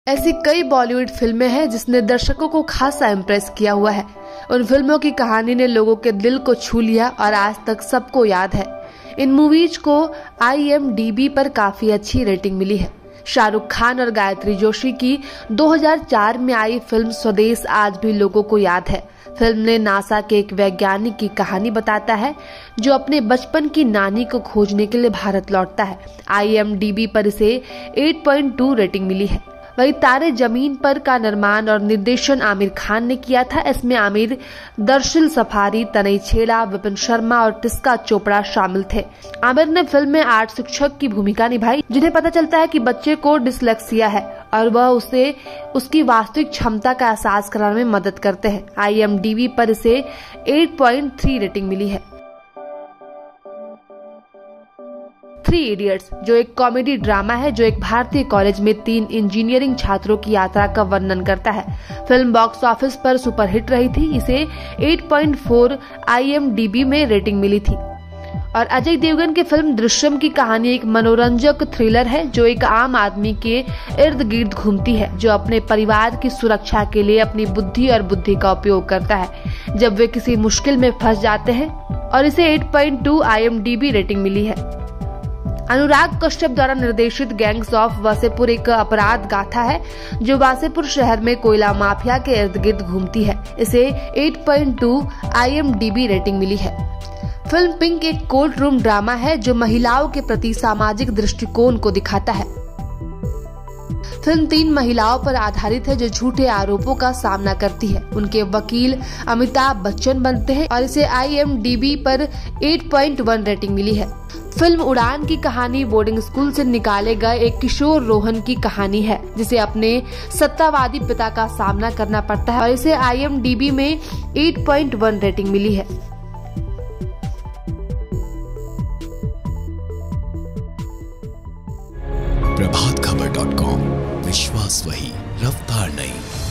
ऐसी कई बॉलीवुड फिल्में हैं जिसने दर्शकों को खासा इम्प्रेस किया हुआ है। उन फिल्मों की कहानी ने लोगों के दिल को छू लिया और आज तक सबको याद है। इन मूवीज को IMDb पर काफी अच्छी रेटिंग मिली है। शाहरुख खान और गायत्री जोशी की 2004 में आई फिल्म स्वदेश आज भी लोगों को याद है। फिल्म ने नासा के एक वैज्ञानिक की कहानी बताता है जो अपने बचपन की नानी को खोजने के लिए भारत लौटता है। IMDb पर इसे 8.2 रेटिंग मिली है। वही तारे जमीन पर का निर्माण और निर्देशन आमिर खान ने किया था। इसमें आमिर, दर्शिल सफारी, तनय छेड़ा, विपिन शर्मा और टिस्का चोपड़ा शामिल थे। आमिर ने फिल्म में आर्ट शिक्षक की भूमिका निभाई जिन्हें पता चलता है कि बच्चे को डिसलेक्सिया है और वह उसे उसकी वास्तविक क्षमता का एहसास कराने में मदद करते हैं। IMDb पर इसे 8.3 रेटिंग मिली है। 3 इडियट्स जो एक कॉमेडी ड्रामा है जो एक भारतीय कॉलेज में 3 इंजीनियरिंग छात्रों की यात्रा का वर्णन करता है। फिल्म बॉक्स ऑफिस पर सुपरहिट रही थी। इसे 8.4 IMDb में रेटिंग मिली थी। और अजय देवगन की फिल्म दृश्यम की कहानी एक मनोरंजक थ्रिलर है जो एक आम आदमी के इर्द गिर्द घूमती है जो अपने परिवार की सुरक्षा के लिए अपनी बुद्धि और बुद्धि का उपयोग करता है जब वे किसी मुश्किल में फंस जाते हैं। और इसे 8.2 IMDb रेटिंग मिली है। अनुराग कश्यप द्वारा निर्देशित गैंग्स ऑफ वासेपुर एक अपराध गाथा है जो वासेपुर शहर में कोयला माफिया के इर्द गिर्द घूमती है। इसे 8.2 IMDb रेटिंग मिली है। फिल्म पिंक एक कोर्ट रूम ड्रामा है जो महिलाओं के प्रति सामाजिक दृष्टिकोण को दिखाता है। फिल्म 3 महिलाओं पर आधारित है जो झूठे आरोपों का सामना करती है। उनके वकील अमिताभ बच्चन बनते हैं और इसे IMDb पर 8.1 रेटिंग मिली है। फिल्म उड़ान की कहानी बोर्डिंग स्कूल से निकाले गए एक किशोर रोहन की कहानी है जिसे अपने सत्तावादी पिता का सामना करना पड़ता है और इसे IMDb में 8.1 रेटिंग मिली है। प्रभातखबर.com, विश्वास वही, रफ्तार नहीं।